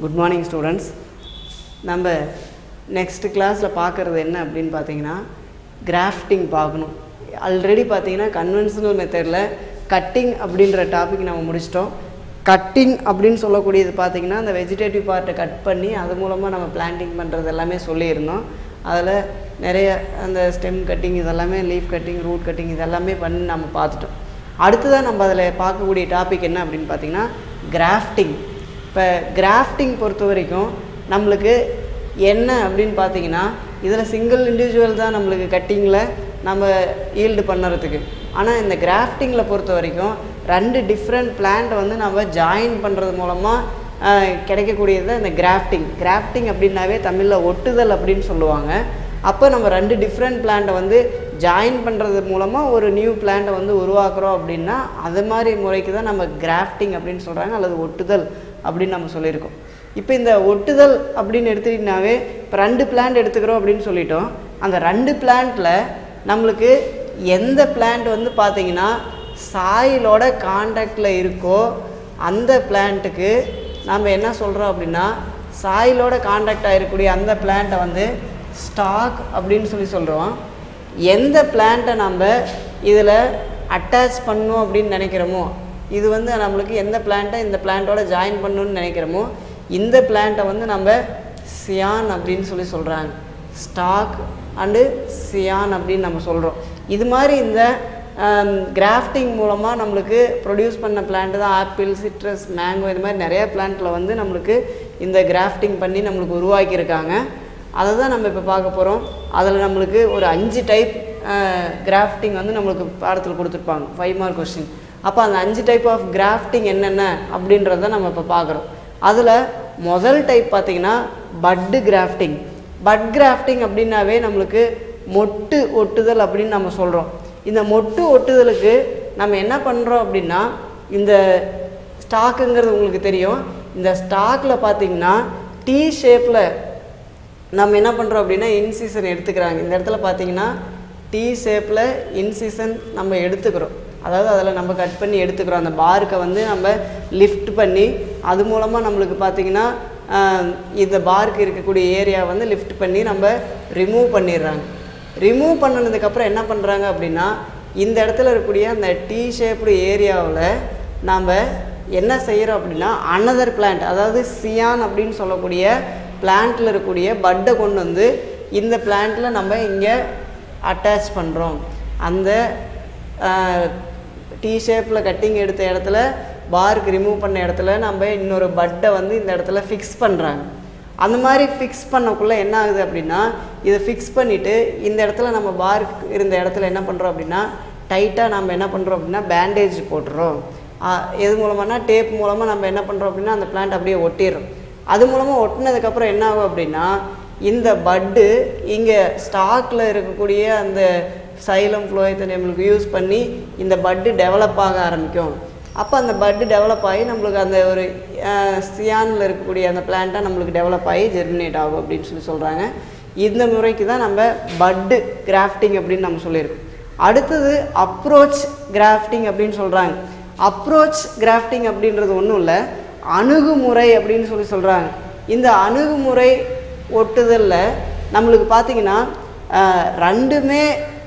Good morning students. நம்ம next classல பார்க்கிறது என்ன அப்படினு பாத்தீங்கன்னா grafting பார்க்கணும். ஆல்ரெடி பாத்தீங்கன்னா conventional methodல cutting அப்படிங்கற டாபிக் நாம முடிச்சிட்டோம். cutting அப்படினு சொல்லக்கூடியது பாத்தீங்கன்னா அந்த vegetative part கட் பண்ணி அது மூலமா நம்ம planting பண்றது எல்லாமே சொல்லி இருந்தோம். அதுல நிறைய அந்த stem cutting இதெல்லாம் leaf cutting, root cutting இதெல்லாம் பண்ணி நாம பார்த்துட்டோம். அடுத்து நம்ம அதல பார்க்கக்கூடிய டாபிக் என்ன அப்படினு பாத்தீங்கன்னா grafting. இப்போ கிராஃப்டிங் பொறுத்த வரைக்கும் நம்மளுக்கு என்ன அப்படின்னு பார்த்தீங்கன்னா இதில் சிங்கிள் இண்டிவிஜுவல் தான் நம்மளுக்கு கட்டிங்கில் நம்ம ஈல்டு பண்ணுறதுக்கு. ஆனால் இந்த கிராஃப்டிங்கில் பொறுத்த வரைக்கும் ரெண்டு டிஃப்ரெண்ட் பிளான்ட் வந்து நம்ம ஜாயின் பண்ணுறது மூலமாக கிடைக்கக்கூடியது தான் இந்த கிராஃப்டிங். கிராஃப்டிங் அப்படின்னாவே தமிழில் ஒட்டுதல் அப்படின்னு சொல்லுவாங்க. அப்போ நம்ம ரெண்டு டிஃப்ரெண்ட் பிளான்ட்டை வந்து ஜாயின் பண்ணுறது மூலமாக ஒரு நியூ பிளான்ட்டை வந்து உருவாக்குறோம் அப்படின்னா அது மாதிரி முறைக்கு தான் நம்ம கிராஃப்டிங் அப்படின்னு சொல்கிறாங்க, அல்லது ஒட்டுதல் அப்படின்னு நம்ம சொல்லியிருக்கோம். இப்போ இந்த ஒட்டுதல் அப்படின்னு எடுத்துக்கிட்டாவே இப்போ ரெண்டு பிளான்ட் எடுத்துக்கிறோம் அப்படின்னு சொல்லிட்டோம். அந்த ரெண்டு பிளான்ட்டில் நம்மளுக்கு எந்த பிளான்ட் வந்து பார்த்திங்கன்னா சாயிலோட கான்டாக்டில் இருக்கோ அந்த பிளான்ட்டுக்கு நம்ம என்ன சொல்கிறோம் அப்படின்னா சாயிலோட கான்டாக்டாக இருக்கக்கூடிய அந்த பிளான்ட்டை வந்து ஸ்டாக் அப்படின்னு சொல்கிறோம். எந்த பிளான்ட்டை நம்ம இதில் அட்டாச் பண்ணணும் அப்படின்னு நினைக்கிறோமோ, இது வந்து நம்மளுக்கு எந்த பிளான்ட்டை இந்த பிளான்ட்டோட ஜாயின் பண்ணணும்னு நினைக்கிறோமோ இந்த பிளான்ட்டை வந்து நம்ம சியான் அப்படின்னு சொல்கிறாங்க. ஸ்டாக் அண்டு சியான் அப்படின்னு நம்ம சொல்கிறோம். இது மாதிரி இந்த கிராஃப்டிங் மூலமாக நம்மளுக்கு ப்ரொடியூஸ் பண்ண பிளான்ட்டு தான் ஆப்பிள், சிட்ரஸ், மேங்கோ இது மாதிரி நிறையா பிளான்ட்டில் வந்து நம்மளுக்கு இந்த கிராஃப்டிங் பண்ணி நம்மளுக்கு உருவாக்கியிருக்காங்க. அதை தான் நம்ம இப்போ பார்க்க போகிறோம். அதில் நம்மளுக்கு ஒரு 5 டைப் கிராஃப்டிங் வந்து நம்மளுக்கு பாடத்தில் கொடுத்துருப்பாங்க, 5 மார்க் கொஸ்டின். அப்போ அந்த 5 டைப் ஆஃப் கிராஃப்டிங் என்னென்ன அப்படின்றத நம்ம இப்போ பார்க்குறோம். அதில் முதல் டைப் பார்த்திங்கன்னா பட்டு கிராஃப்டிங். பட் கிராஃப்டிங் அப்படின்னாவே நம்மளுக்கு மொட்டு ஒட்டுதல் அப்படின்னு நம்ம சொல்கிறோம். இந்த மொட்டு ஒட்டுதலுக்கு நம்ம என்ன பண்ணுறோம் அப்படின்னா இந்த ஸ்டாக்குங்கிறது உங்களுக்கு தெரியும். இந்த ஸ்டாக்கில் பார்த்திங்கன்னா டி ஷேப்பில் நம்ம என்ன பண்ணுறோம் அப்படின்னா இன்சிஷன் எடுத்துக்கிறாங்க. இந்த இடத்துல பார்த்திங்கன்னா டி ஷேப்பில் இன்சிஷன் நம்ம எடுத்துக்கிறோம். அதாவது அதில் நம்ம கட் பண்ணி எடுத்துக்கிறோம். அந்த பார்க்கை வந்து நம்ம லிஃப்ட் பண்ணி அது மூலமாக நம்மளுக்கு பார்த்திங்கன்னா இந்த பார்க்கு இருக்கக்கூடிய ஏரியா வந்து லிஃப்ட் பண்ணி நம்ம ரிமூவ் பண்ணிடுறாங்க. ரிமூவ் பண்ணினதுக்கப்புறம் என்ன பண்ணுறாங்க அப்படின்னா இந்த இடத்துல இருக்கக்கூடிய அந்த டி ஷேப்டு ஏரியாவில் நம்ம என்ன செய்கிறோம் அப்படின்னா அனதர் பிளான்ட், அதாவது சியான் அப்படின்னு சொல்லக்கூடிய பிளான்ட்டில் இருக்கக்கூடிய பட்டை கொண்டு வந்து இந்த பிளான்ட்டில் நம்ம இங்கே அட்டாச் பண்ணுறோம். அந்த டி ஷேப்பில் கட்டிங் எடுத்த இடத்துல பார்க்கு ரிமூவ் பண்ண இடத்துல நம்ம இன்னொரு பட்டை வந்து இந்த இடத்துல ஃபிக்ஸ் பண்ணுறாங்க. அந்த மாதிரி ஃபிக்ஸ் பண்ணக்குள்ளே என்ன ஆகுது அப்படின்னா இதை ஃபிக்ஸ் பண்ணிவிட்டு இந்த இடத்துல நம்ம பார்க் இருந்த இடத்துல என்ன பண்ணுறோம் அப்படின்னா டைட்டாக நம்ம என்ன பண்ணுறோம் அப்படின்னா பேண்டேஜ் போட்டுறோம். எது மூலமானா டேப் மூலமாக நம்ம என்ன பண்ணுறோம் அப்படின்னா அந்த பிளான்ட் அப்படியே ஒட்டிடுறோம். அது மூலமாக ஒட்டினதுக்கப்புறம் என்ன ஆகும் அப்படின்னா இந்த பட்டு இங்கே ஸ்டாக்கில் இருக்கக்கூடிய அந்த சைலம் ஃப்ளோயத்தை நம்மளுக்கு யூஸ் பண்ணி இந்த பட்டு டெவலப் ஆக ஆரம்பிக்கும். அப்போ அந்த பட்டு டெவலப் ஆகி நம்மளுக்கு அந்த ஒரு சியானில் இருக்கக்கூடிய அந்த பிளான்ட்டாக நம்மளுக்கு டெவலப் ஆகி ஜெர்மினேட் ஆகும் அப்படின்னு சொல்கிறாங்க. இந்த முறைக்கு தான் நம்ம பட்டு கிராஃப்டிங் அப்படின்னு நம்ம சொல்லியிருக்கோம். அடுத்தது அப்ரோச் கிராஃப்டிங் அப்படின்னு சொல்கிறாங்க. அப்ரோச் கிராஃப்டிங் அப்படின்றது ஒன்றும் இல்லை, அணுகுமுறை அப்படின்னு சொல்கிறாங்க. இந்த அணுகுமுறை ஒட்டுதலில் நம்மளுக்கு பார்த்திங்கன்னா ரெண்டுமே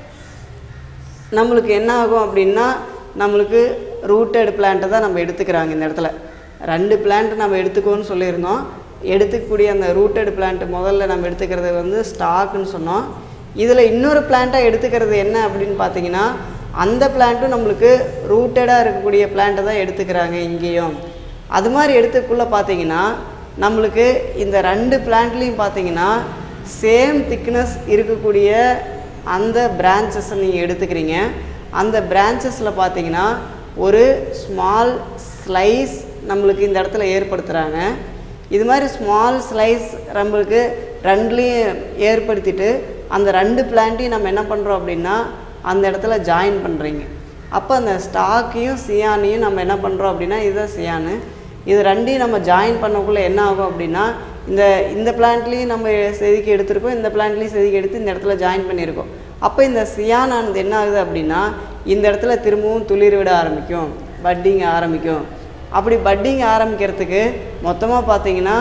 நம்மளுக்கு என்ன ஆகும் அப்படின்னா நம்மளுக்கு ரூட்டட் பிளான்ட்டை தான் நம்ம எடுத்துக்கிறாங்க. இந்த இடத்துல ரெண்டு பிளான்ட் நம்ம எடுத்துக்கோன்னு சொல்லியிருந்தோம். எடுத்துக்கக்கூடிய அந்த ரூட்டட் பிளான்ட்டு முதல்ல நம்ம எடுத்துக்கிறது வந்து ஸ்டாக்குன்னு சொன்னோம். இதில் இன்னொரு பிளான்ட்டாக எடுத்துக்கிறது என்ன அப்படின்னு பார்த்திங்கன்னா அந்த பிளான்ட்டும் நம்மளுக்கு ரூட்டடாக இருக்கக்கூடிய பிளான்ட்டை தான் எடுத்துக்கிறாங்க இங்கேயும். அது மாதிரி எடுத்துக்குள்ளே பார்த்திங்கன்னா நம்மளுக்கு இந்த ரெண்டு பிளான்ட்லேயும் பார்த்திங்கன்னா சேம் திக்னஸ் இருக்கக்கூடிய அந்த பிரான்ச்சஸை நீங்கள் எடுத்துக்கிறீங்க. அந்த பிரான்ச்சஸில் பார்த்திங்கன்னா ஒரு ஸ்மால் ஸ்லைஸ் நம்மளுக்கு இந்த இடத்துல ஏற்படுத்துகிறாங்க. இது மாதிரி ஸ்மால் ஸ்லைஸ் நம்மளுக்கு ரெண்டுலேயும் ஏற்படுத்திட்டு அந்த ரெண்டு பிளான்ட்டையும் நம்ம என்ன பண்ணுறோம் அப்படின்னா அந்த இடத்துல ஜாயின் பண்ணுறீங்க. அப்போ அந்த ஸ்டாக்கையும் சியானையும் நம்ம என்ன பண்ணுறோம் அப்படின்னா இதுதான் சியானு. இது ரெண்டையும் நம்ம ஜாயின் பண்ணக்குள்ளே என்ன ஆகும் அப்படின்னா இந்த பிளான்ட்லேயும் நம்ம செதுக்கி எடுத்துருக்கோம், இந்த பிளான்ட்லேயும் செதுக்கி எடுத்து இந்த இடத்துல ஜாயின் பண்ணியிருக்கோம். அப்போ இந்த சியானானது என்ன ஆகுது அப்படின்னா இந்த இடத்துல திரும்பவும் துளிர் விட ஆரம்பிக்கும், பட்டிங் ஆரம்பிக்கும். அப்படி பட்டிங் ஆரம்பிக்கிறதுக்கு மொத்தமாக பார்த்தீங்கன்னா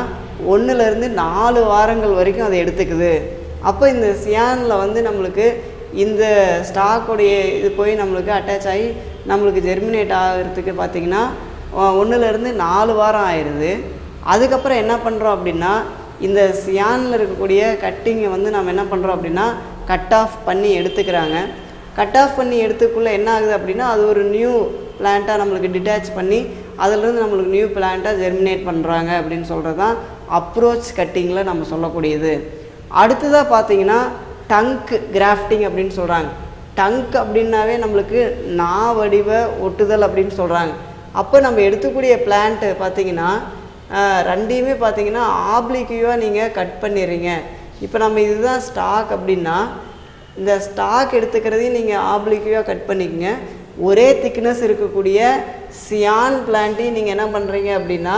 1லேருந்து 4 வாரங்கள் வரைக்கும் அதை எடுத்துக்குது. அப்போ இந்த சியானில் வந்து நம்மளுக்கு இந்த ஸ்டாக்குடைய இது போய் நம்மளுக்கு அட்டாச் ஆகி நம்மளுக்கு ஜெர்மினேட் ஆகிறதுக்கு பார்த்திங்கன்னா 1லேருந்து 4 வாரம் ஆயிடுது. அதுக்கப்புறம் என்ன பண்ணுறோம் அப்படின்னா இந்த சியானில் இருக்கக்கூடிய கட்டிங்கை வந்து நம்ம என்ன பண்ணுறோம் அப்படின்னா கட் ஆஃப் பண்ணி எடுத்துக்கிறாங்க. கட் ஆஃப் பண்ணி எடுத்துக்குள்ளே என்ன ஆகுது அப்படின்னா அது ஒரு நியூ பிளான்ட்டாக நம்மளுக்கு டிட்டாச் பண்ணி அதிலிருந்து நம்மளுக்கு நியூ பிளான்ட்டாக ஜெர்மினேட் பண்ணுறாங்க அப்படின்னு சொல்கிறது தான் அப்ரோச் கட்டிங்கில் நம்ம சொல்லக்கூடியது. அடுத்ததாக பார்த்தீங்கன்னா டங்க் கிராஃப்டிங் அப்படின்னு சொல்கிறாங்க. டங்க் அப்படின்னாவே நம்மளுக்கு வடிவ ஒட்டுதல் அப்படின்னு சொல்கிறாங்க. அப்போ நம்ம எடுத்துக்கூடிய பிளான்ட்டு பார்த்திங்கன்னா ரெண்டையுமே பார்த்திங்கன்னா ஆப்ளிக்யூவாக நீங்கள் கட் பண்ணிடுறீங்க. இப்போ நம்ம இதுதான் ஸ்டாக் அப்படின்னா இந்த ஸ்டாக் எடுத்துக்கிறதையும் நீங்கள் ஆப்ளிக்யூவாக கட் பண்ணிக்கங்க. ஒரே திக்னஸ் இருக்கக்கூடிய சியான் பிளான்ட்டையும் நீங்கள் என்ன பண்ணுறீங்க அப்படின்னா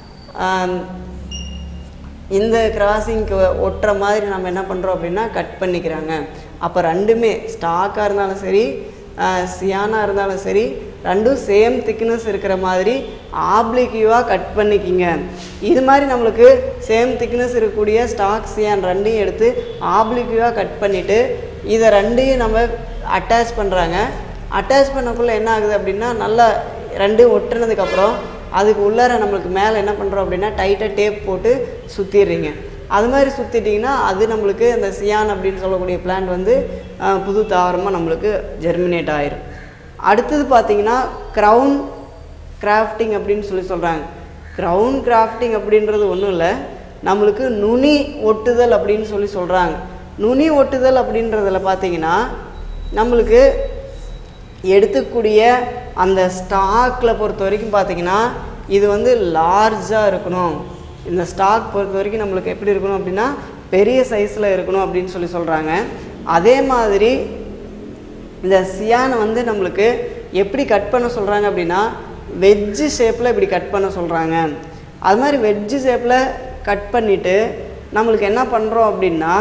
இந்த கிராசிங்க்கு ஒட்டுற மாதிரி நம்ம என்ன பண்ணுறோம் அப்படின்னா கட் பண்ணிக்கிறாங்க. அப்போ ரெண்டுமே ஸ்டாக்காக இருந்தாலும் சரி சியானாக இருந்தாலும் சரி ரெண்டும் சேம் திக்னஸ் இருக்கிற மாதிரி ஆப்ளிக்யூவாக கட் பண்ணிக்கிங்க. இது மாதிரி நம்மளுக்கு சேம் திக்னஸ் இருக்கக்கூடிய ஸ்டாக் சியான் ரெண்டையும் எடுத்து ஆப்ளிக்யூவாக கட் பண்ணிவிட்டு இதை ரெண்டையும் நம்ம அட்டாச் பண்ணுறாங்க. அட்டாச் பண்ணக்குள்ளே என்ன ஆகுது அப்படின்னா நல்லா ரெண்டும் ஒட்டுனதுக்கப்புறம் அதுக்கு உள்ளார நம்மளுக்கு மேலே என்ன பண்ணுறோம் அப்படின்னா டைட்டாக டேப் போட்டு சுற்றிடுறீங்க. அது மாதிரி சுற்றிட்டிங்கன்னா அது நம்மளுக்கு அந்த சியான் அப்படின்னு சொல்லக்கூடிய பிளான்ட் வந்து புது தாவரமாக நம்மளுக்கு ஜெர்மினேட் ஆயிரும். அடுத்தது பார்த்திங்கன்னா க்ரௌன் கிராஃப்டிங் அப்படின்னு சொல்கிறாங்க. க்ரௌன் கிராஃப்டிங் அப்படின்றது ஒன்றும் இல்லை, நம்மளுக்கு நுனி ஒட்டுதல் அப்படின்னு சொல்கிறாங்க. நுனி ஒட்டுதல் அப்படின்றதில் பார்த்திங்கன்னா நம்மளுக்கு எடுத்துக்கூடிய அந்த ஸ்டாக்கில் பொறுத்த வரைக்கும் பார்த்திங்கன்னா இது வந்து லார்ஜாக இருக்கணும். இந்த ஸ்டாக் பொறுத்த வரைக்கும் நம்மளுக்கு எப்படி இருக்கணும் அப்படின்னா பெரிய சைஸில் இருக்கணும் அப்படின்னு சொல்கிறாங்க. அதே மாதிரி இந்த சியானை வந்து நம்மளுக்கு எப்படி கட் பண்ண சொல்கிறாங்க அப்படின்னா வெஜ்ஜு ஷேப்பில் இப்படி கட் பண்ண சொல்கிறாங்க. அது மாதிரி வெஜ்ஜு ஷேப்பில் கட் பண்ணிவிட்டு நம்மளுக்கு என்ன பண்ணுறோம் அப்படின்னா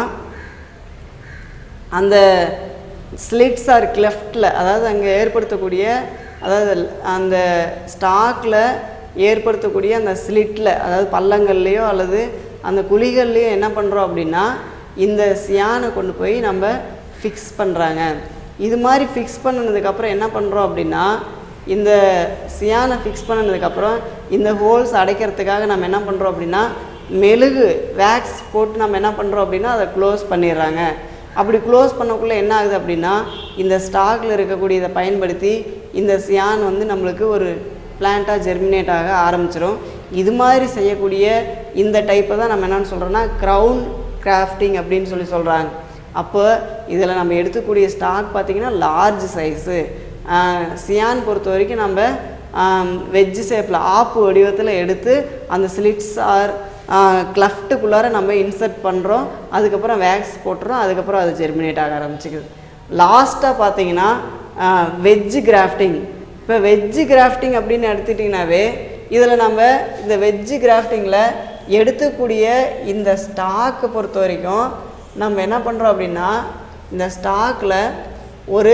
அந்த ஸ்லிட்ஸ் ஆர் கிளெஃப்டில் அதாவது அங்கே ஏற்படுத்தக்கூடிய அதாவது அந்த ஸ்டாக்கில் ஏற்படுத்தக்கூடிய அந்த ஸ்லிட்டில் அதாவது பள்ளங்கள்லேயோ அல்லது அந்த குழிகள்லேயோ என்ன பண்ணுறோம் அப்படின்னா இந்த சியானை கொண்டு போய் நம்ம ஃபிக்ஸ் பண்ணுறாங்க. இது மாதிரி ஃபிக்ஸ் பண்ணினதுக்கப்புறம் என்ன பண்ணுறோம் அப்படின்னா இந்த சியானை ஃபிக்ஸ் பண்ணினதுக்கப்புறம் இந்த ஹோல்ஸ் அடைக்கிறதுக்காக நம்ம என்ன பண்ணுறோம் அப்படின்னா மெழுகு வேக்ஸ் போட்டு நம்ம என்ன பண்ணுறோம் அப்படின்னா அதை க்ளோஸ் பண்ணிடுறாங்க. அப்படி க்ளோஸ் பண்ணக்குள்ளே என்ன ஆகுது அப்படின்னா இந்த ஸ்டாக்கில் இருக்கக்கூடியதை பயன்படுத்தி இந்த சியான் வந்து நம்மளுக்கு ஒரு பிளான்ட்டாக ஜெர்மினேட் ஆக ஆரம்பிச்சிடும். இது மாதிரி செய்யக்கூடிய இந்த டைப்பை தான் நம்ம என்னென்னு சொல்கிறோன்னா க்ரௌன் கிராஃப்டிங் அப்படின்னு சொல்கிறாங்க. அப்போ இதில் நம்ம எடுத்துக்கூடிய ஸ்டாக் பார்த்திங்கன்னா லார்ஜ் சைஸு. சியான் பொறுத்த வரைக்கும் நம்ம வெஜ்ஜு ஷேப்பில் ஆப்பு வடிவத்தில் எடுத்து அந்த ஸ்லிட்ஸ் ஆர் கிளஃப்ட்டுக்குள்ளார நம்ம இன்சர்ட் பண்ணுறோம். அதுக்கப்புறம் வேக்ஸ் போட்டுறோம். அதுக்கப்புறம் அது ஜெர்மினேட் ஆக ஆரம்பிச்சிக்குது. லாஸ்ட்டாக பார்த்தீங்கன்னா வெஜ்ஜு கிராஃப்டிங். இப்போ வெஜ்ஜு கிராஃப்டிங் அப்படின்னு எடுத்துட்டிங்கனாவே இதில் நம்ம இந்த வெஜ்ஜு கிராஃப்டிங்கில் எடுத்துக்கூடிய இந்த ஸ்டாக்கை பொறுத்த வரைக்கும் நம்ம என்ன பண்ணுறோம் அப்படின்னா இந்த ஸ்டாக்கில் ஒரு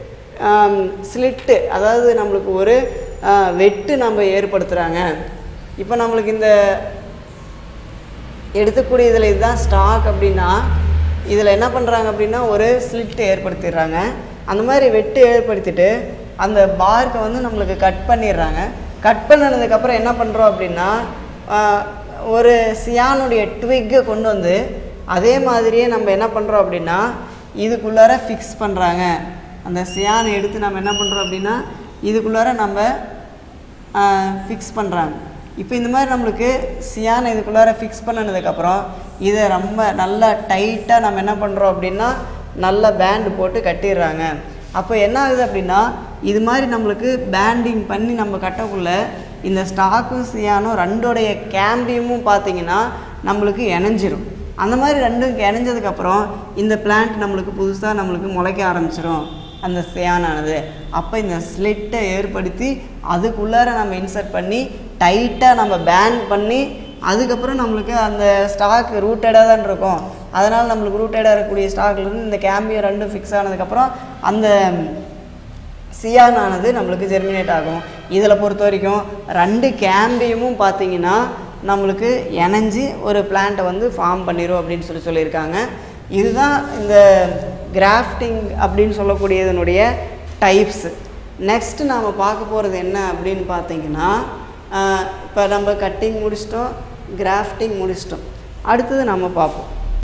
ஸ்லிட்டு அதாவது நம்மளுக்கு ஒரு வெட்டு நம்ம ஏற்படுத்துகிறாங்க. இப்போ நம்மளுக்கு இந்த எடுத்துக்கூடிய இதில் இதுதான் ஸ்டாக் அப்படின்னா இதில் என்ன பண்ணுறாங்க அப்படின்னா ஒரு ஸ்லிட்டு ஏற்படுத்திடுறாங்க. அந்த மாதிரி வெட்டு ஏற்படுத்திட்டு அந்த பார்க்கை வந்து நம்மளுக்கு கட் பண்ணிடுறாங்க. கட் பண்ணினதுக்கப்புறம் என்ன பண்ணுறோம் அப்படின்னா ஒரு சியானுடைய ட்விக்கை கொண்டு வந்து அதே மாதிரியே நம்ம என்ன பண்ணுறோம் அப்படின்னா இதுக்குள்ளார ஃபிக்ஸ் பண்ணுறாங்க. அந்த சியானை எடுத்து நம்ம என்ன பண்ணுறோம் அப்படின்னா இதுக்குள்ளார நம்ம ஃபிக்ஸ் பண்ணுறாங்க. இப்போ இந்த மாதிரி நம்மளுக்கு சியானை இதுக்குள்ளார ஃபிக்ஸ் பண்ணினதுக்கப்புறம் இதை ரொம்ப நல்லா டைட்டாக நம்ம என்ன பண்ணுறோம் அப்படின்னா நல்லா பேண்டு போட்டு கட்டிடுறாங்க. அப்போ என்ன ஆகுது அப்படின்னா இது மாதிரி நம்மளுக்கு பேண்டிங் பண்ணி நம்ம கட்டக்குள்ள இந்த ஸ்டாக்கும் சியானும் ரெண்டோடைய கேம்பியமும் பார்த்திங்கன்னா நம்மளுக்கு இணைஞ்சிரும். அந்த மாதிரி ரெண்டும் இணைஞ்சதுக்கப்புறம் இந்த பிளான்ட் நம்மளுக்கு புதுசாக நம்மளுக்கு முளைக்க ஆரம்பிச்சிடும் அந்த சியானானது. அப்போ இந்த ஸ்லிட்டை ஏற்படுத்தி அதுக்குள்ளார நம்ம இன்சர்ட் பண்ணி டைட்டாக நம்ம பேண்ட் பண்ணி அதுக்கப்புறம் நம்மளுக்கு அந்த ஸ்டாக் ரூட்டடாக தான் இருக்கும். அதனால் நம்மளுக்கு ரூட்டடாக இருக்கக்கூடிய ஸ்டாக்லேருந்து இந்த கேம்பியம் ரெண்டும் ஃபிக்ஸ் ஆனதுக்கப்புறம் அந்த சியானானது நம்மளுக்கு ஜெர்மினேட் ஆகும். இதில் பொறுத்த வரைக்கும் ரெண்டு கேம்பியமும் பார்த்திங்கன்னா நம்மளுக்கு இணைஞ்சு ஒரு பிளான்ட்டை வந்து ஃபார்ம் பண்ணிடும் அப்படின்னு சொல்லியிருக்காங்க. இதுதான் இந்த கிராஃப்டிங் அப்படின்னு சொல்லக்கூடியதனுடைய டைப்ஸு. நெக்ஸ்ட்டு நாம் பார்க்க போகிறது என்ன அப்படின்னு பார்த்தீங்கன்னா, இப்போ நம்ம கட்டிங் முடிச்சிட்டோம், கிராஃப்டிங் முடிச்சிட்டோம். அடுத்தது நம்ம பார்ப்போம்